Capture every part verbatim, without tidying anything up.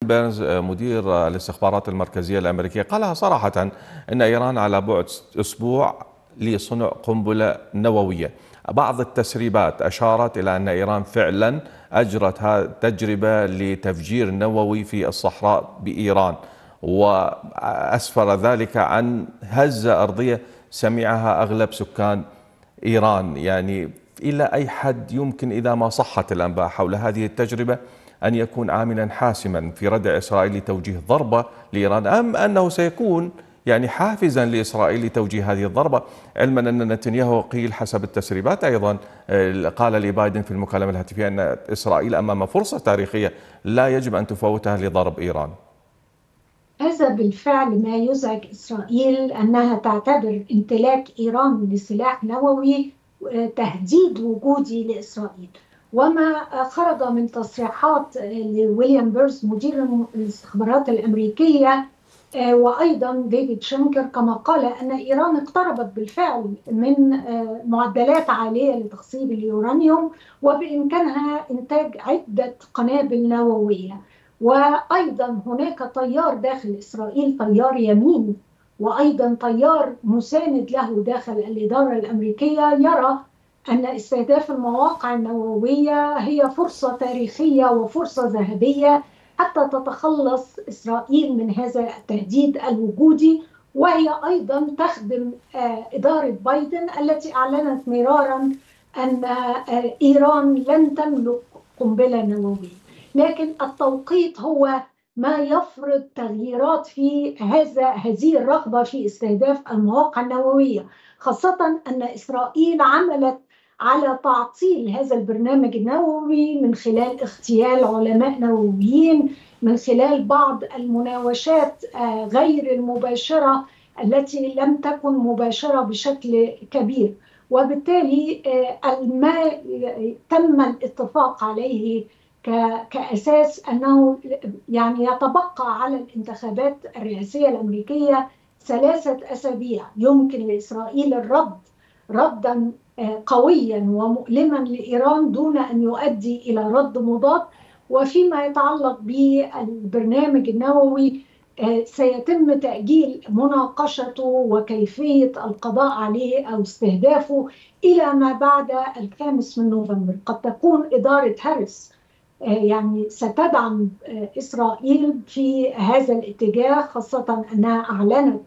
بيرنز مدير الاستخبارات المركزية الأمريكية قالها صراحة أن إيران على بعد أسبوع لصنع قنبلة نووية. بعض التسريبات أشارت إلى أن إيران فعلا أجرت تجربة لتفجير نووي في الصحراء بإيران، وأسفر ذلك عن هزة أرضية سمعها أغلب سكان إيران. يعني إلى أي حد يمكن إذا ما صحت الأنباء حول هذه التجربة أن يكون عاملا حاسما في ردع إسرائيل لتوجيه ضربة لإيران، أم أنه سيكون يعني حافزا لإسرائيل لتوجيه هذه الضربة، علما أن نتنياهو قيل حسب التسريبات أيضا قال لبايدن في المكالمة الهاتفية أن إسرائيل أمام فرصة تاريخية لا يجب أن تفوتها لضرب إيران. هذا بالفعل ما يزعج إسرائيل، أنها تعتبر امتلاك إيران لسلاح نووي تهديد وجودي لإسرائيل. وما خرج من تصريحات لويليام بيرنز مدير الاستخبارات الأمريكية وأيضا ديفيد شنكر، كما قال أن إيران اقتربت بالفعل من معدلات عالية لتخصيب اليورانيوم وبإمكانها إنتاج عدة قنابل نووية. وأيضا هناك تيار داخل إسرائيل، تيار يمين وأيضا تيار مساند له داخل الإدارة الأمريكية، يرى أن استهداف المواقع النووية هي فرصة تاريخية وفرصة ذهبية حتى تتخلص إسرائيل من هذا التهديد الوجودي، وهي أيضا تخدم إدارة بايدن التي أعلنت مرارا أن إيران لن تملك قنبلة نووية. لكن التوقيت هو ما يفرض تغييرات في هذا هذه الرغبة في استهداف المواقع النووية، خاصة أن إسرائيل عملت على تعطيل هذا البرنامج النووي من خلال اغتيال علماء نوويين، من خلال بعض المناوشات غير المباشرة التي لم تكن مباشرة بشكل كبير. وبالتالي ما تم الاتفاق عليه كأساس أنه يعني يتبقى على الانتخابات الرئاسية الأمريكية ثلاثة أسابيع يمكن لإسرائيل الرد ردا قويا ومؤلما لإيران دون أن يؤدي إلى رد مضاد. وفيما يتعلق بالبرنامج النووي سيتم تأجيل مناقشته وكيفية القضاء عليه أو استهدافه إلى ما بعد الخامس من نوفمبر. قد تكون إدارة هاريس يعني ستدعم إسرائيل في هذا الاتجاه، خاصة أنها أعلنت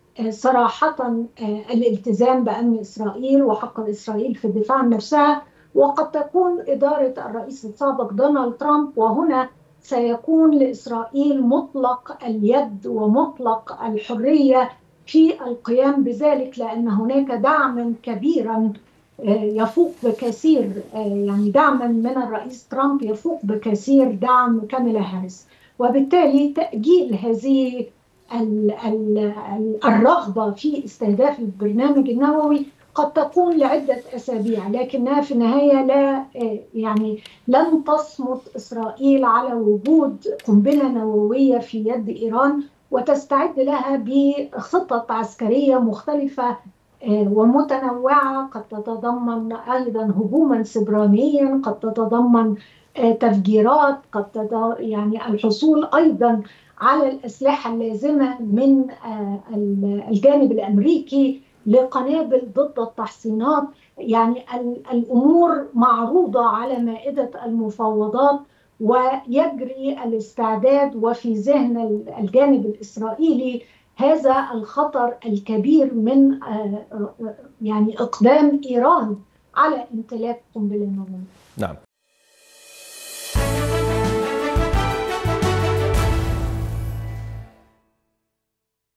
صراحة الالتزام بأمن إسرائيل وحق إسرائيل في الدفاع عن نفسها. وقد تكون إدارة الرئيس السابق دونالد ترامب، وهنا سيكون لإسرائيل مطلق اليد ومطلق الحرية في القيام بذلك، لأن هناك دعما كبيرا يفوق بكثير، يعني دعما من الرئيس ترامب يفوق بكثير دعم كاميلا هاريس. وبالتالي تأجيل هذه الرغبة في استهداف البرنامج النووي قد تكون لعدة أسابيع، لكنها في النهاية لا يعني لن تصمت إسرائيل على وجود قنبلة نووية في يد إيران، وتستعد لها بخطط عسكرية مختلفة ومتنوعة، قد تتضمن أيضا هجوما سبرانيا، قد تتضمن تفجيرات، قد تتضمن يعني الحصول أيضا على الأسلحة اللازمة من الجانب الأمريكي لقنابل ضد التحصينات. يعني الأمور معروضة على مائدة المفاوضات ويجري الاستعداد، وفي ذهن الجانب الإسرائيلي هذا الخطر الكبير من يعني إقدام إيران على امتلاك قنبلة نووية. نعم.